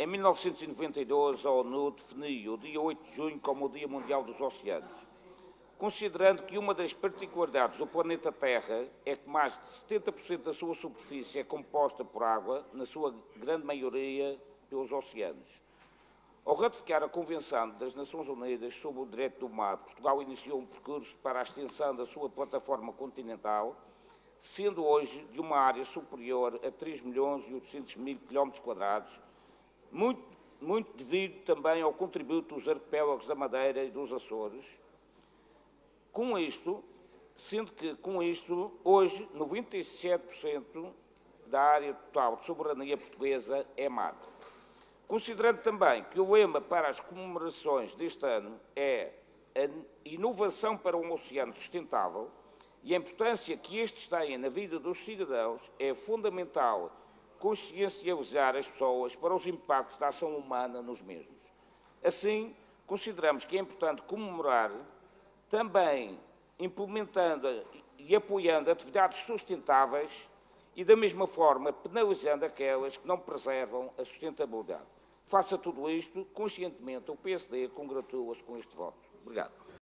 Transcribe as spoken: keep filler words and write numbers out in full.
Em mil novecentos e noventa e dois, a ONU definiu o dia oito de junho como o Dia Mundial dos Oceanos, considerando que uma das particularidades do planeta Terra é que mais de setenta por cento da sua superfície é composta por água, na sua grande maioria pelos oceanos. Ao ratificar a Convenção das Nações Unidas sobre o Direito do Mar, Portugal iniciou um percurso para a extensão da sua plataforma continental, sendo hoje de uma área superior a três milhões e oitocentos mil quilómetros quadrados, muito, muito devido também ao contributo dos arquipélagos da Madeira e dos Açores. Com isto, sendo que com isto, hoje, noventa e sete por cento da área total de soberania portuguesa é mar. Considerando também que o lema para as comemorações deste ano é a inovação para um oceano sustentável e a importância que estes têm na vida dos cidadãos, é fundamental consciencializar as pessoas para os impactos da ação humana nos mesmos. Assim, consideramos que é importante comemorar também implementando e apoiando atividades sustentáveis e, da mesma forma, penalizando aquelas que não preservam a sustentabilidade. Faça tudo isto, conscientemente, o P S D congratula-se com este voto. Obrigado.